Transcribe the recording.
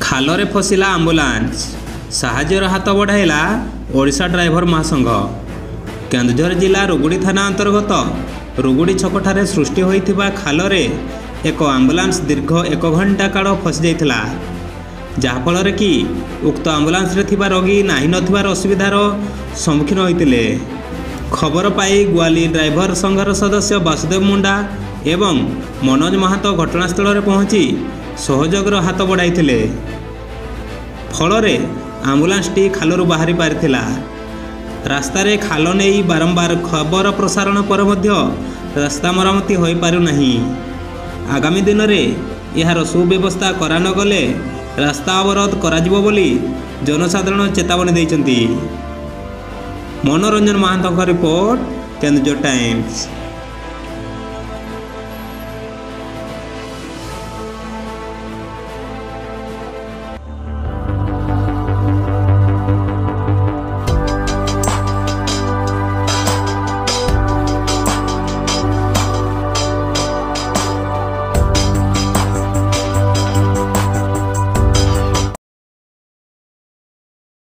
खालरे फसिला आम्बुलांस साहाଯ୍यर हाथ बढ़ाइला ओडिशा ड्राइवर महासंघ। केन्दुझर जिला रुगुड़ी थाना अंतर्गत रुगुड़ी छकठारे सृष्टि होइथिबा खालरे एक आम्बुलांस दीर्घ 1 घंटा काल फसी जाइथिला, जहाँफल कि उक्त आम्बुलांस रे थिबा रोगी नाही नथिबार असुविधार सम्मुखीन होइतिले। खबर पाई ग्वाली ड्राइवर संघर सदस्य वासुदेव मुंडा एवं मनोज महातो घटनास्थल में पहुंची सहयोगर हाथ बढ़ाइथिले। फलरे आम्बुलांसटी खालरू बाहरी पारिथिला। रास्तारे खाल नहीं बारंबार खबर प्रसारण पर मध्य रास्ता मरामती हो पारु नहीं। आगामी दिन में यार सुव्यवस्था करा न गले रास्ता अवरोध कराजिबो बोली जनसाधारण चेतावनी दैछन्ती। मनोरंजन महांतों रिपोर्ट, केन्दुझर टाइम्स।